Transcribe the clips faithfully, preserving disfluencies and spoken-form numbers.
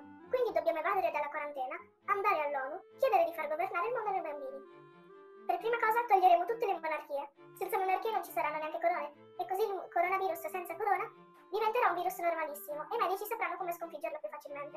governo. Quindi dobbiamo evadere dalla quarantena, andare all'ONU, chiedere di far governare il mondo ai bambini. Per prima cosa toglieremo tutte le monarchie. Senza monarchie non ci saranno neanche corone. E così il coronavirus senza corona diventerà un virus normalissimo e i medici sapranno come sconfiggerlo più facilmente.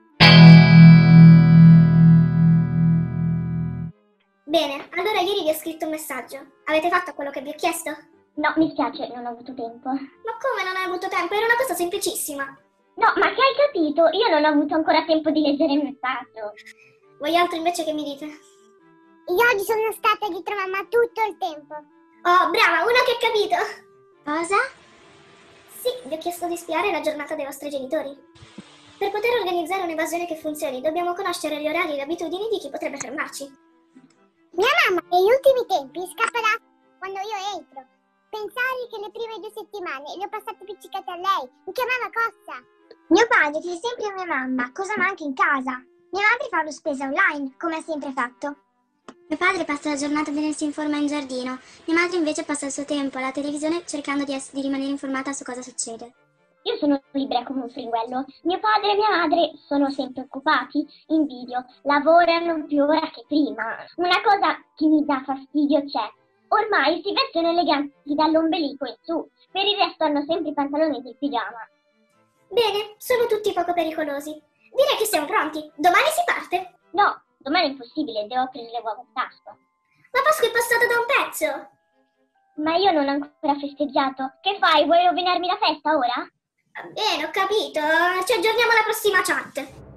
Bene, allora ieri vi ho scritto un messaggio. Avete fatto quello che vi ho chiesto? No, mi spiace, non ho avuto tempo. Ma come non hai avuto tempo? Era una cosa semplicissima. No, ma che hai capito? Io non ho avuto ancora tempo di leggere il messaggio. Voi altri invece che mi dite? Io oggi sono stata dietro mamma tutto il tempo. Oh, brava, una che ha capito! Cosa? Sì, vi ho chiesto di spiare la giornata dei vostri genitori. Per poter organizzare un'evasione che funzioni, dobbiamo conoscere gli orari e le abitudini di chi potrebbe fermarci. Mia mamma negli ultimi tempi scappa da quando io entro. Pensare che le prime due settimane le ho passate appiccicate a lei. Mi chiamava Cozza. Mio padre chiede sempre a mia mamma cosa manca in casa. Mia madre fa lo spesa online, come ha sempre fatto. Mio padre passa la giornata a tenersi in forma in giardino. Mia madre invece passa il suo tempo alla televisione cercando di, ess- di rimanere informata su cosa succede. Io sono libera come un fringuello. Mio padre e mia madre sono sempre occupati in video, lavorano più ora che prima. Una cosa che mi dà fastidio c'è. Ormai si vestono eleganti dall'ombelico in su, per il resto hanno sempre i pantaloni del pigiama. Bene, sono tutti poco pericolosi. Direi che siamo pronti. Domani si parte. No, domani è impossibile, devo aprire le uova di Pasqua. Ma Pasqua è passata da un pezzo. Ma io non ho ancora festeggiato. Che fai? Vuoi rovinarmi la festa ora? Va bene, ho capito. Ci aggiorniamo alla prossima chat.